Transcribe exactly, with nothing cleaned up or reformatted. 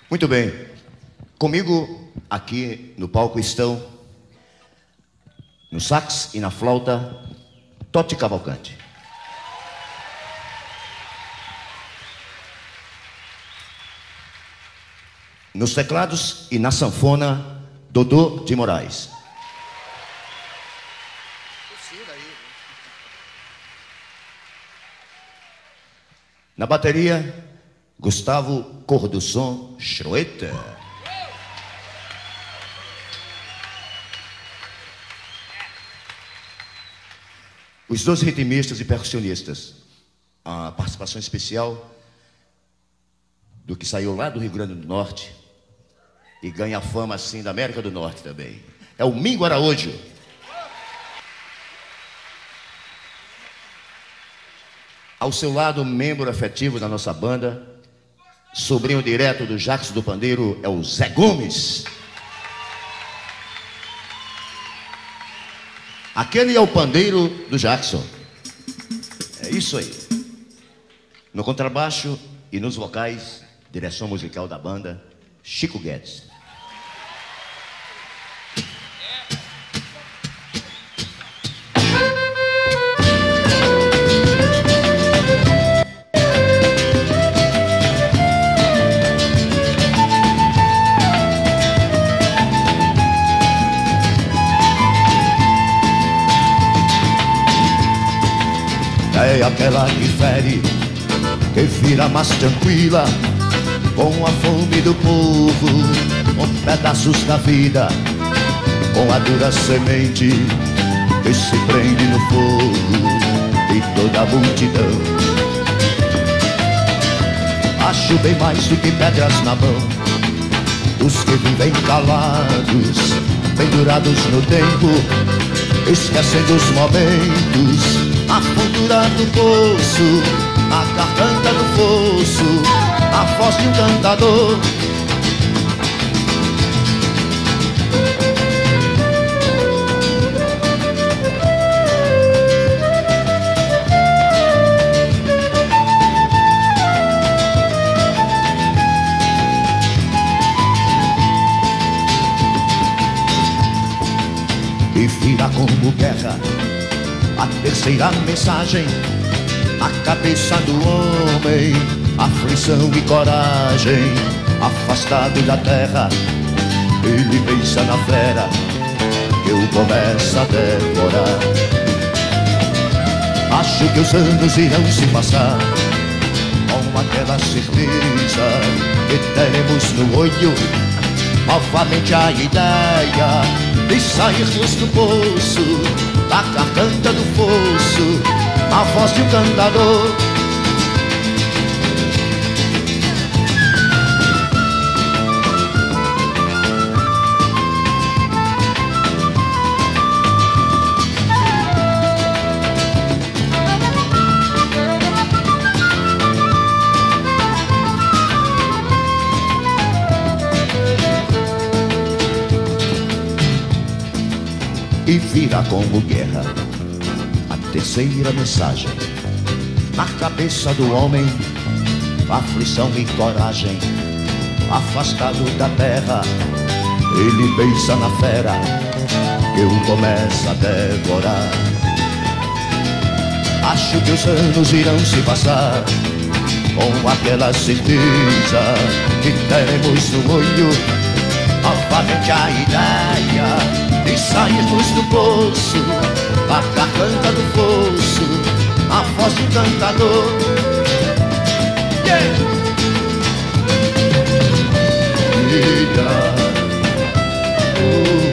Muito bem. Comigo aqui no palco estão, no sax e na flauta, Totti Cavalcanti. Nos teclados e na sanfona, Dodô de Moraes. Na bateria, Gustavo Cor do Som Schroeter. Os dois ritmistas e percussionistas. A participação especial do que saiu lá do Rio Grande do Norte e ganha fama assim da América do Norte também. É o Mingo Araújo. Ao seu lado, membro afetivo da nossa banda, sobrinho direto do Jackson do Pandeiro, é o Zé Gomes. Aquele é o pandeiro do Jackson. É isso aí. No contrabaixo e nos vocais, direção musical da banda, Chico Guedes. É aquela que fere, que vira mais tranquila, com a fome do povo, com pedaços da vida, com a dura semente que se prende no fogo de toda a multidão. Acho bem mais do que pedras na mão, os que vivem calados, pendurados no tempo, esquecendo os momentos. A fundura do poço, a garganta do fosso, a voz de um cantador. E vira como guerra a terceira mensagem, a cabeça do homem, aflição e coragem. Afastado da terra, ele pensa na fera que o começa a devorar. Acho que os anos irão se passar com aquela certeza que teremos no olho novamente a ideia de sairmos do poço, da garganta do fosso, a voz de um cantador. E vira como guerra a terceira mensagem, na cabeça do homem, aflição e coragem. Afastado da terra, ele pensa na fera que o começa a devorar. Acho que os anos irão se passar com aquela certeza que teremos no olho novamente a ideia de sairmos do poço, a garganta do fosso, a voz de um cantador. Yeah! Yeah. Oh.